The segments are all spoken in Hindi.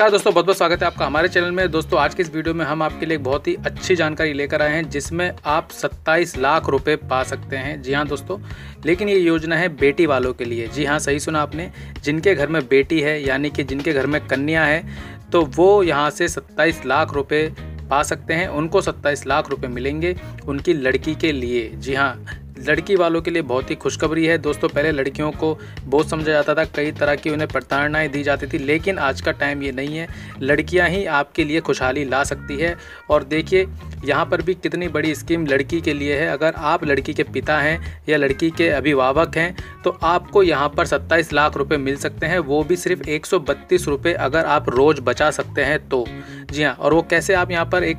नमस्कार दोस्तों, बहुत बहुत स्वागत है आपका हमारे चैनल में। दोस्तों आज के इस वीडियो में हम आपके लिए एक बहुत ही अच्छी जानकारी लेकर आए हैं जिसमें आप 27 लाख रुपए पा सकते हैं। जी हाँ दोस्तों, लेकिन ये योजना है बेटी वालों के लिए। जी हाँ, सही सुना आपने, जिनके घर में बेटी है यानी कि जिनके घर में कन्या है तो वो यहाँ से 27 लाख रुपये पा सकते हैं। उनको 27 लाख रुपये मिलेंगे उनकी लड़की के लिए। जी हाँ, लड़की वालों के लिए बहुत ही खुशखबरी है दोस्तों। पहले लड़कियों को बहुत समझा जाता था, कई तरह की उन्हें प्रताड़नाएं दी जाती थी, लेकिन आज का टाइम ये नहीं है। लड़कियां ही आपके लिए खुशहाली ला सकती है। और देखिए यहाँ पर भी कितनी बड़ी स्कीम लड़की के लिए है। अगर आप लड़की के पिता हैं या लड़की के अभिभावक हैं तो आपको यहाँ पर 27 लाख रुपये मिल सकते हैं, वो भी सिर्फ 132 रुपये अगर आप रोज़ बचा सकते हैं तो। जी हाँ, और वो कैसे आप यहाँ पर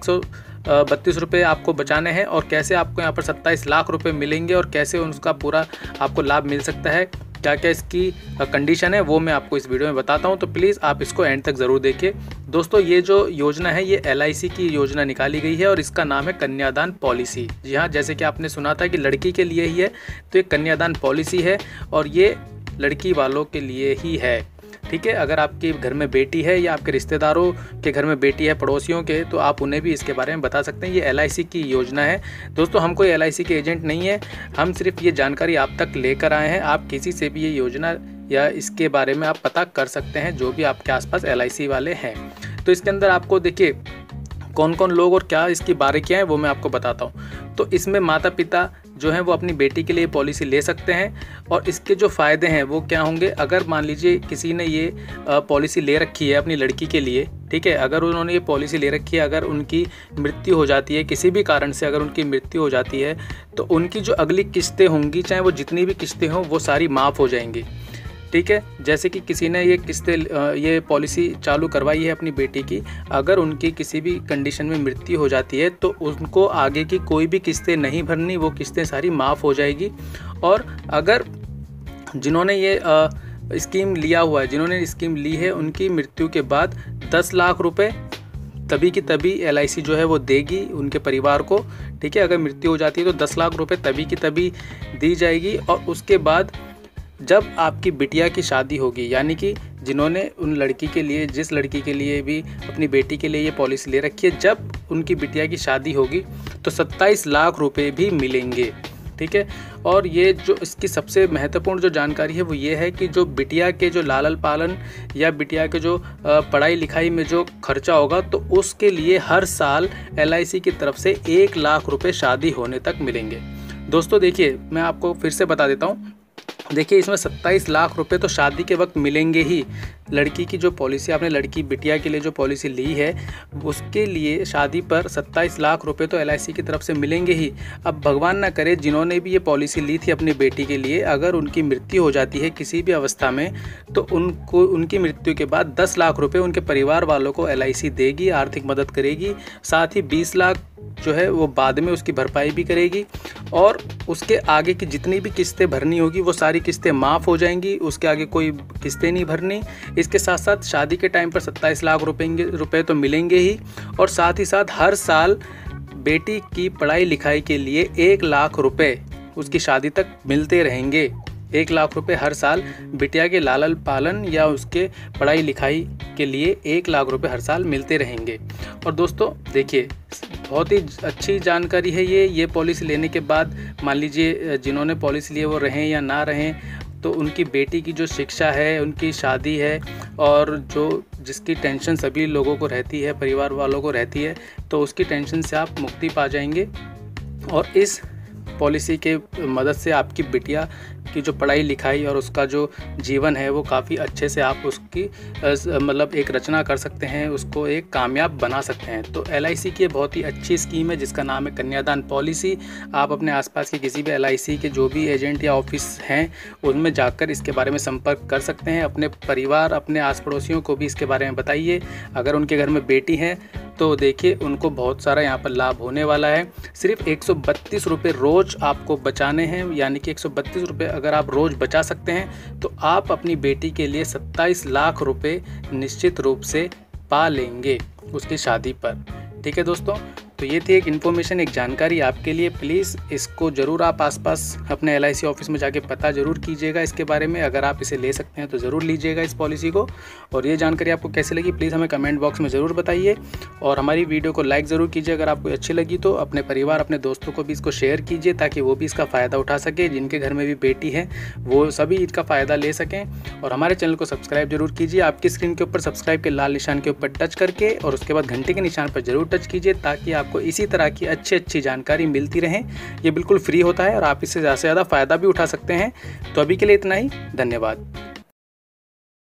132 रुपये आपको बचाने हैं और कैसे आपको यहाँ पर 27 लाख रुपए मिलेंगे और कैसे उसका पूरा आपको लाभ मिल सकता है, क्या क्या इसकी कंडीशन है, वो मैं आपको इस वीडियो में बताता हूँ। तो प्लीज़ आप इसको एंड तक ज़रूर देखिए। दोस्तों ये जो योजना है ये LIC की योजना निकाली गई है और इसका नाम है कन्यादान पॉलिसी। जी हाँ, जैसे कि आपने सुना था कि लड़की के लिए ही है, तो ये कन्यादान पॉलिसी है और ये लड़की वालों के लिए ही है। ठीक है, अगर आपके घर में बेटी है या आपके रिश्तेदारों के घर में बेटी है, पड़ोसियों के, तो आप उन्हें भी इसके बारे में बता सकते हैं। ये LIC की योजना है दोस्तों। हम कोई LIC के एजेंट नहीं है, हम सिर्फ ये जानकारी आप तक लेकर आए हैं। आप किसी से भी ये योजना या इसके बारे में आप पता कर सकते हैं, जो भी आपके आसपास LIC वाले हैं। तो इसके अंदर आपको देखिए कौन कौन लोग और क्या इसकी बारीकियाँ हैं वो मैं आपको बताता हूँ। तो इसमें माता पिता जो हैं वो अपनी बेटी के लिए पॉलिसी ले सकते हैं और इसके जो फ़ायदे हैं वो क्या होंगे। अगर मान लीजिए किसी ने ये पॉलिसी ले रखी है अपनी लड़की के लिए, ठीक है, अगर उन्होंने ये पॉलिसी ले रखी है, अगर उनकी मृत्यु हो जाती है किसी भी कारण से, अगर उनकी मृत्यु हो जाती है तो उनकी जो अगली किस्तें होंगी, चाहे वो जितनी भी किस्तें हों, वो सारी माफ़ हो जाएंगी। ठीक है, जैसे कि किसी ने ये पॉलिसी चालू करवाई है अपनी बेटी की, अगर उनकी किसी भी कंडीशन में मृत्यु हो जाती है तो उनको आगे की कोई भी किस्तें नहीं भरनी, वो किस्तें सारी माफ़ हो जाएगी। और अगर जिन्होंने ये स्कीम लिया हुआ है, जिन्होंने स्कीम ली है, उनकी मृत्यु के बाद 10 लाख रुपए तभी की तभी LIC जो है वो देगी उनके परिवार को। ठीक है, अगर मृत्यु हो जाती है तो 10 लाख रुपए तभी की तभी दी जाएगी। और उसके बाद जब आपकी बिटिया की शादी होगी, यानी कि जिन्होंने उन लड़की के लिए, जिस लड़की के लिए भी अपनी बेटी के लिए ये पॉलिसी ले रखी है, जब उनकी बिटिया की शादी होगी तो 27 लाख रुपए भी मिलेंगे। ठीक है, और ये जो इसकी सबसे महत्वपूर्ण जो जानकारी है वो ये है कि जो बिटिया के जो लालन पालन या बिटिया के जो पढ़ाई लिखाई में जो खर्चा होगा तो उसके लिए हर साल LIC की तरफ से 1 लाख रुपए शादी होने तक मिलेंगे। दोस्तों देखिए, मैं आपको फिर से बता देता हूँ। देखिए इसमें 27 लाख रुपए तो शादी के वक्त मिलेंगे ही। लड़की की जो पॉलिसी, आपने लड़की बिटिया के लिए जो पॉलिसी ली है उसके लिए शादी पर 27 लाख रुपए तो LIC की तरफ से मिलेंगे ही। अब भगवान ना करे जिन्होंने भी ये पॉलिसी ली थी अपनी बेटी के लिए, अगर उनकी मृत्यु हो जाती है किसी भी अवस्था में तो उनको उनकी मृत्यु के बाद 10 लाख रुपए उनके परिवार वालों को LIC देगी, आर्थिक मदद करेगी। साथ ही 20 लाख जो है वो बाद में उसकी भरपाई भी करेगी और उसके आगे की जितनी भी किस्तें भरनी होगी वो सारी किस्तें माफ़ हो जाएंगी, उसके आगे कोई किस्तें नहीं भरनी। इसके साथ साथ शादी के टाइम पर 27 लाख रुपए तो मिलेंगे ही, और साथ ही साथ हर साल बेटी की पढ़ाई लिखाई के लिए 1 लाख रुपए उसकी शादी तक मिलते रहेंगे। 1 लाख रुपए हर साल बिटिया के लालन पालन या उसके पढ़ाई लिखाई के लिए 1 लाख रुपए हर साल मिलते रहेंगे। और दोस्तों देखिए बहुत ही अच्छी जानकारी है ये पॉलिसी लेने के बाद मान लीजिए जिन्होंने पॉलिसी लिए वो रहें या ना रहें, तो उनकी बेटी की जो शिक्षा है, उनकी शादी है और जो जिसकी टेंशन सभी लोगों को रहती है, परिवार वालों को रहती है, तो उसकी टेंशन से आप मुक्ति पा जाएंगे। और इस पॉलिसी के मदद से आपकी बिटिया की जो पढ़ाई लिखाई और उसका जो जीवन है वो काफ़ी अच्छे से आप उसकी मतलब एक रचना कर सकते हैं, उसको एक कामयाब बना सकते हैं। तो LIC की बहुत ही अच्छी स्कीम है जिसका नाम है कन्यादान पॉलिसी। आप अपने आसपास के किसी भी LIC के जो भी एजेंट या ऑफिस हैं उनमें जाकर इसके बारे में संपर्क कर सकते हैं। अपने परिवार, अपने आस पड़ोसियों को भी इसके बारे में बताइए। अगर उनके घर में बेटी है तो देखिए उनको बहुत सारा यहाँ पर लाभ होने वाला है। सिर्फ 132 रुपये रोज़ आपको बचाने हैं, यानी कि 132 रुपये अगर आप रोज़ बचा सकते हैं तो आप अपनी बेटी के लिए 27 लाख रुपए निश्चित रूप से पा लेंगे उसकी शादी पर। ठीक है दोस्तों, तो तो ये थी एक इन्फॉर्मेशन, एक जानकारी आपके लिए। प्लीज़ इसको ज़रूर आप आसपास अपने LIC ऑफिस में जाके पता ज़रूर कीजिएगा इसके बारे में। अगर आप इसे ले सकते हैं तो ज़रूर लीजिएगा इस पॉलिसी को। और ये जानकारी आपको कैसी लगी प्लीज़ हमें कमेंट बॉक्स में ज़रूर बताइए, और हमारी वीडियो को लाइक ज़रूर कीजिए। अगर आपको अच्छी लगी तो अपने परिवार, अपने दोस्तों को भी इसको शेयर कीजिए, ताकि वो भी इसका फ़ायदा उठा सके। जिनके घर में भी बेटी है वो सभी इसका फ़ायदा ले सकें। और हमारे चैनल को सब्सक्राइब जरूर कीजिए। आपकी स्क्रीन के ऊपर सब्सक्राइब के लाल निशान के ऊपर टच करके और उसके बाद घंटे के निशान पर जरूर टच कीजिए, ताकि आपको इसी तरह की अच्छी जानकारी मिलती रहे। ये बिल्कुल फ्री होता है और आप इससे ज़्यादा से ज़्यादा फ़ायदा भी उठा सकते हैं। तो अभी के लिए इतना ही, धन्यवाद।